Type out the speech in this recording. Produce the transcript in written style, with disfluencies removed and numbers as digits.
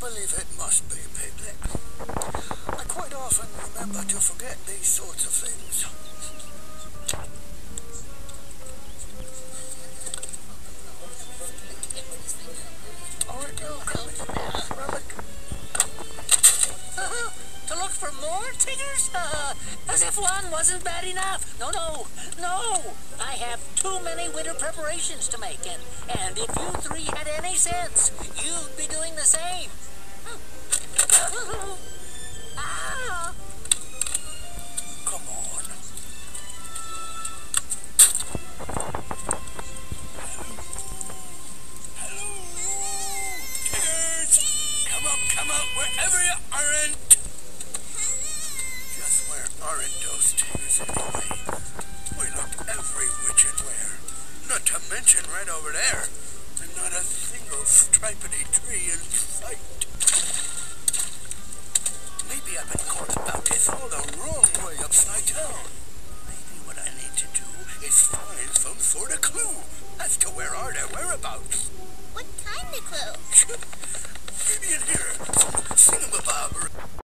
believe it must be, Piglet. I quite often remember to forget these sorts of things. To look for more Tiggers? As if one wasn't bad enough. No. I have too many winter preparations to make, and if you three had any sense, you'd be doing the same. Ah. Come on. Hello, Tiggers! Come up, wherever you aren't. Just where aren't those Tiggers anyway? We looked every which and where. Not to mention right over there. And not a single stripedy tree in sight. Maybe I've been going about this all the wrong way upside down. Maybe what I need to do is find some sort of clue as to where are their whereabouts. What kind of clue? Maybe in here, some